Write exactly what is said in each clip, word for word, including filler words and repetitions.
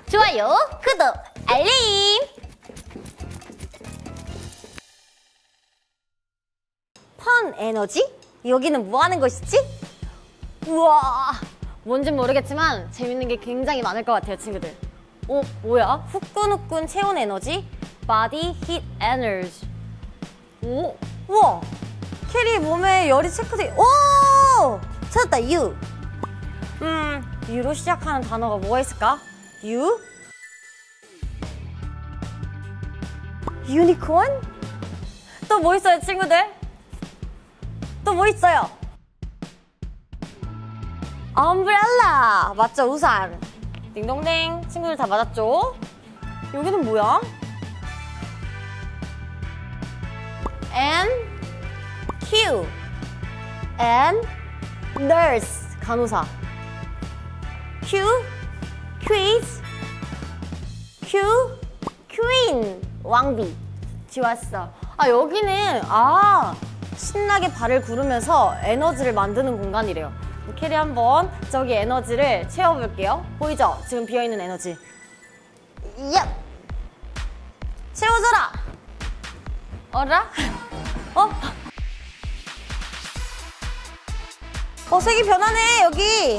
좋아요, 구독, 알림! 펀 에너지? 여기는 뭐 하는 곳이지? 우와, 뭔진 모르겠지만 재밌는 게 굉장히 많을 것 같아요, 친구들. 어, 뭐야? 후끈후끈 체온 에너지? Body Heat Energy. 오, 우와! 캐리 몸에 열이 체크돼. 오! 찾았다, U. 음, U로 시작하는 단어가 뭐가 있을까? U? 유니콘? 또 뭐 있어요, 친구들? 또 뭐 있어요? 엄브렐라! 맞죠, 우산. 딩동댕. 친구들 다 맞았죠? 여기는 뭐야? N, Q, N, nurse. 간호사. Q, quiz, Q, queen. 왕비. 지웠어. 아, 여기는 아 신나게 발을 구르면서 에너지를 만드는 공간이래요. 캐리 한번 저기 에너지를 채워볼게요. 보이죠? 지금 비어있는 에너지. 야! 채워줘라! 어라? 어? 어, 색이 변하네, 여기.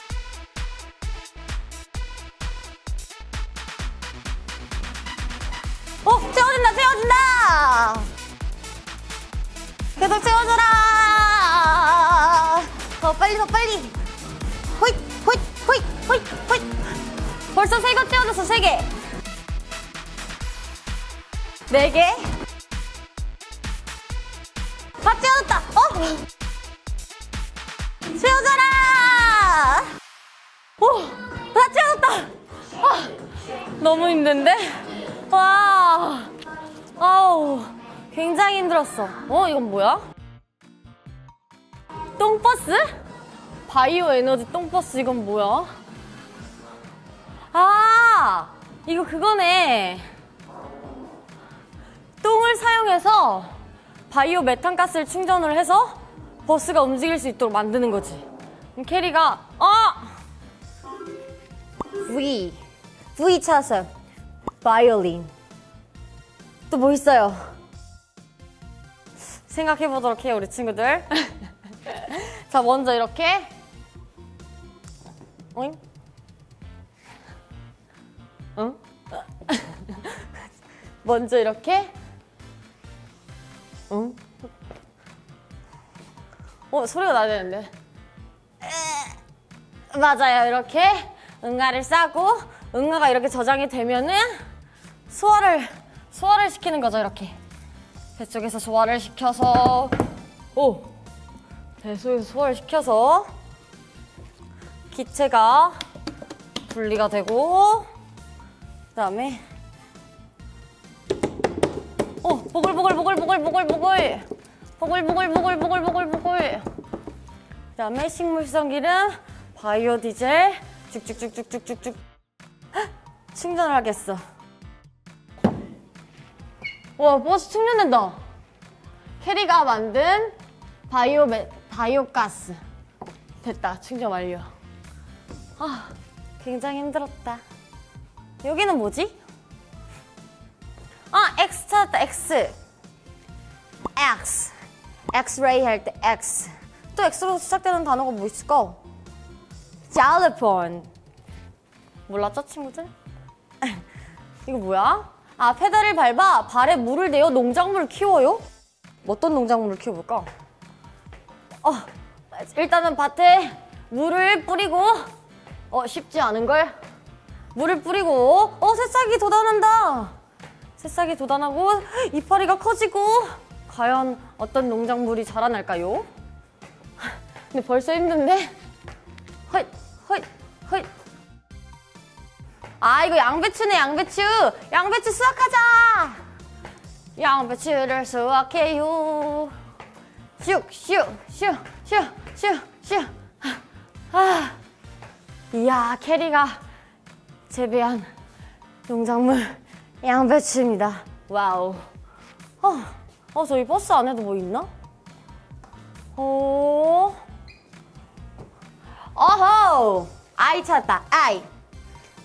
어, 채워진다, 채워진다! 계속 채워줘라! 더 빨리, 더 빨리! 호잇, 호잇, 호잇, 호잇, 호잇! 벌써 세 개 채워졌어, 세 개! 네 개? 다 채워졌다! 어? 채워줘라! 오! 다 채워졌다! 아, 너무 힘든데? 와, 아우, 굉장히 힘들었어. 어, 이건 뭐야? 똥버스? 바이오 에너지 똥버스, 이건 뭐야? 아, 이거 그거네. 똥을 사용해서 바이오 메탄가스를 충전을 해서 버스가 움직일 수 있도록 만드는 거지. 그럼 캐리가, 어! V. V 찾았어요. 바이올린. 또 뭐 있어요? 생각해보도록 해요, 우리 친구들. 자, 먼저 이렇게. 오잉? 응? 먼저 이렇게. 응? 어, 소리가 나야 되는데. 맞아요, 이렇게 응아를 싸고 응아가 이렇게 저장이 되면은 소화를 소화를 시키는 거죠, 이렇게. 배 쪽에서 소화를 시켜서, 오! 배 속에서 소화를 시켜서 기체가 분리가 되고, 그 다음에 오! 보글보글보글보글보글보글 보글보글보글보글보글보글 그 다음에 식물성 기름, 바이오 디젤 쭉쭉쭉쭉쭉쭉쭉 충전을 하겠어. 와, 버스 충전된다. 캐리가 만든 바이오 메, 바이오 가스. 됐다, 충전 완료. 아, 굉장히 힘들었다. 여기는 뭐지? 아, X 찾았다, X. X. 엑스레이 할 때 X. 또 X로 시작되는 단어가 뭐 있을까? 자르폰. 몰랐죠, 친구들? 이거 뭐야? 아, 페달을 밟아 발에 물을 대어 농작물을 키워요? 어떤 농작물을 키워볼까? 어, 일단은 밭에 물을 뿌리고, 어, 쉽지 않은걸? 물을 뿌리고, 어, 새싹이 돋아난다. 새싹이 돋아나고 이파리가 커지고, 과연 어떤 농작물이 자라날까요? 근데 벌써 힘든데? 헛, 헛, 헛. 아, 이거 양배추네, 양배추. 양배추 수확하자. 양배추를 수확해요. 슉, 슉, 슉, 슉, 슉, 슉. 아, 이야, 캐리가 재배한 농작물 양배추입니다. 와우. 어, 어, 저기 버스 안에도 뭐 있나? 어, 어허. 아이 찾았다, 아이.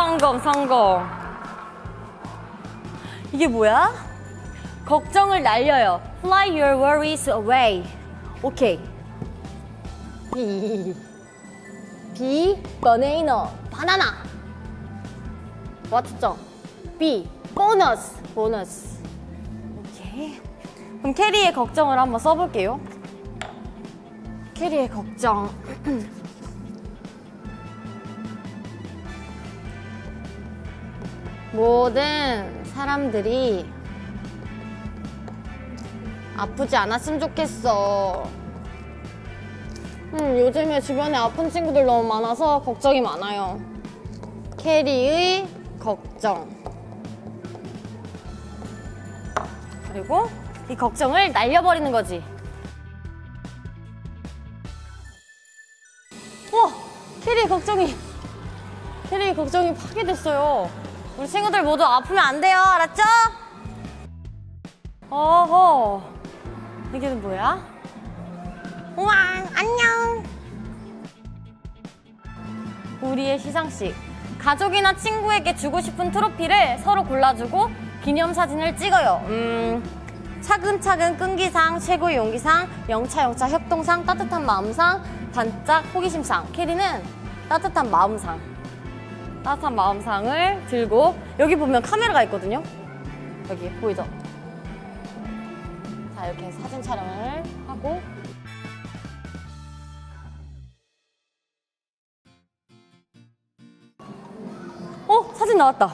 성공, 성공. 이게 뭐야? 걱정을 날려요. Fly your worries away. 오케이. B. B. banana. 바나나. 맞췄죠? B. 보너스. 보너스. 오케이. 그럼 캐리의 걱정을 한번 써볼게요. 캐리의 걱정. 모든 사람들이 아프지 않았으면 좋겠어. 음, 요즘에 주변에 아픈 친구들 너무 많아서 걱정이 많아요. 캐리의 걱정. 그리고 이 걱정을 날려버리는 거지. 와! 캐리의 걱정이 캐리의 걱정이 파괴됐어요. 우리 친구들 모두 아프면 안 돼요. 알았죠? 어허. 이게 뭐야? 우와, 안녕. 우리의 시상식. 가족이나 친구에게 주고 싶은 트로피를 서로 골라주고 기념사진을 찍어요. 음, 차근차근 끈기상, 최고의 용기상, 영차영차 협동상, 따뜻한 마음상, 반짝 호기심상. 캐리는 따뜻한 마음상. 따뜻한 마음상을 들고, 여기 보면 카메라가 있거든요. 여기 보이죠? 자, 이렇게 사진 촬영을 하고, 어? 사진 나왔다.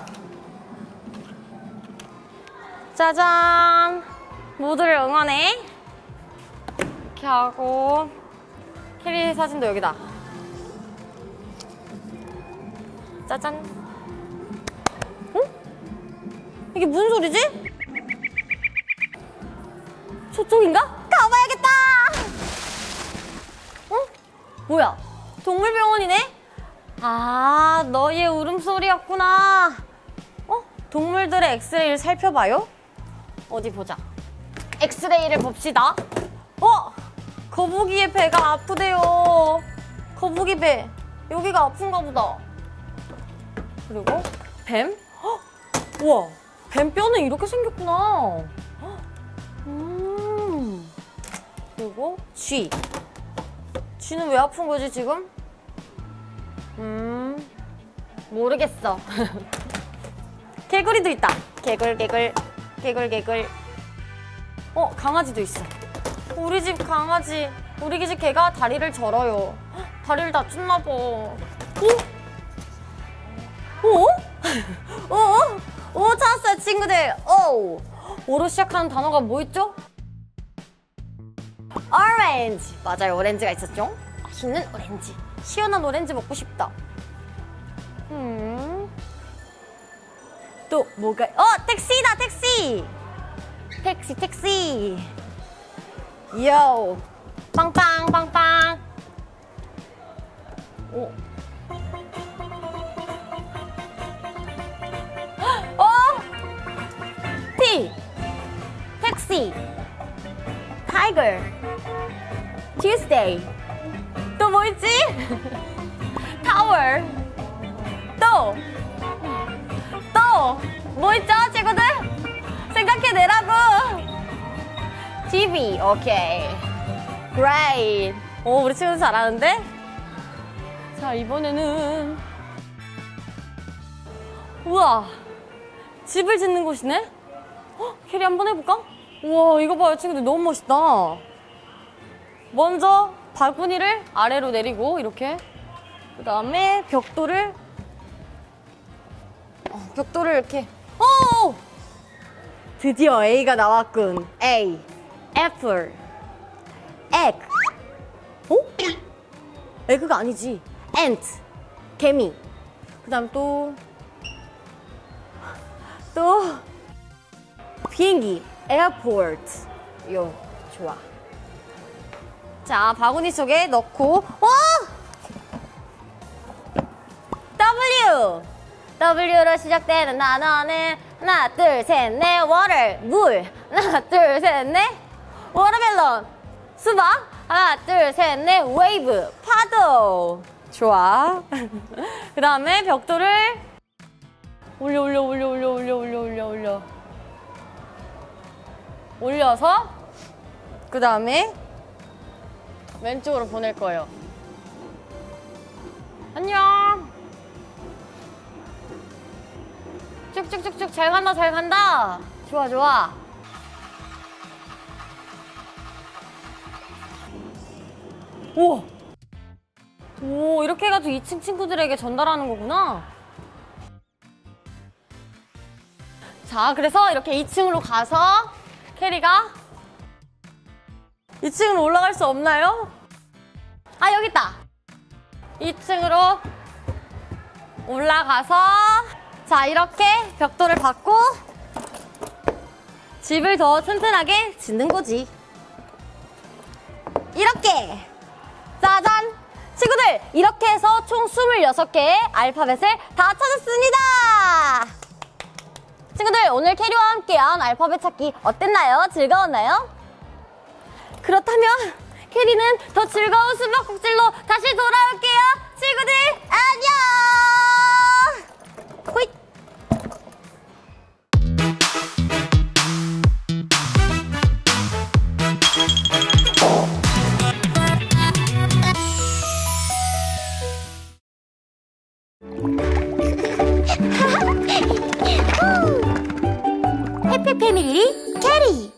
짜잔. 모두를 응원해. 이렇게 하고, 캐리 사진도 여기다. 짜잔. 어? 이게 무슨 소리지? 저쪽인가? 가봐야겠다. 어? 뭐야? 동물병원이네? 아, 너의 울음소리였구나. 어? 동물들의 엑스레이를 살펴봐요? 어디 보자. 엑스레이를 봅시다. 어? 거북이의 배가 아프대요. 거북이 배. 여기가 아픈가 보다. 그리고 뱀? 헉! 우와, 뱀 뼈는 이렇게 생겼구나. 헉! 음. 그리고 쥐. 쥐는 왜 아픈 거지 지금? 음, 모르겠어. 개구리도 있다. 개굴 개굴 개굴 개굴. 어, 강아지도 있어. 우리 집 강아지, 우리 집 개가 다리를 절어요. 헉, 다리를 다쳤나 봐. 오? 오? 오? 오, 찾았어요 친구들. 오. 오로 시작하는 단어가 뭐 있죠? 오렌지. 맞아요, 오렌지가 있었죠? 맛있는 오렌지. 시원한 오렌지 먹고 싶다. 음. 또 뭐가? 어, 택시다, 택시. 택시, 택시. 요. 빵빵, 빵빵. 오. 어? T. 택시. 타이거. Tuesday. 또 뭐 있지? 타워. 또. 또. 뭐 있죠, 친구들? 생각해내라고. 티비. 오케이. Great. 오, 우리 친구들 잘하는데? 자, 이번에는. 우와. 집을 짓는 곳이네? 헉, 캐리 한번 해볼까? 우와, 이거 봐요, 친구들. 너무 멋있다. 먼저 바구니를 아래로 내리고 이렇게, 그 다음에 벽돌을 어, 벽돌을 이렇게. 오! 드디어 A가 나왔군. A. 애플. egg. 어? 에그가 아니지. ant. 개미. 그 다음 또 또 비행기. airport. 요, 좋아. 자, 바구니 속에 넣고, 와! W! W로 시작되는 단어는 하나, 둘, 셋, 넷, water, 물. 하나, 둘, 셋, 넷, 워터멜론, 수박. 하나, 둘, 셋, 넷, wave, 파도. 좋아. 그 다음에 벽돌을 올려 올려 올려 올려 올려 올려 올려 올려 올려서 그 다음에 왼쪽으로 보낼 거예요. 안녕. 쭉쭉쭉쭉 잘 간다 잘 간다. 좋아 좋아. 오! 오, 이렇게 해가지고 이 층 친구들에게 전달하는 거구나. 자, 그래서 이렇게 이 층으로 가서 캐리가 이 층으로 올라갈 수 없나요? 아, 여기 있다. 이 층으로 올라가서 자, 이렇게 벽돌을 받고 집을 더 튼튼하게 짓는 거지. 이렇게! 짜잔! 친구들, 이렇게 해서 총 스물여섯 개의 알파벳을 다 찾았습니다! 친구들, 오늘 캐리와 함께한 알파벳 찾기 어땠나요? 즐거웠나요? 그렇다면 캐리는 더 즐거운 숨바꼭질로 다시 돌아올게요. 친구들, 안녕! 호잇! 해피 패밀리 캐리!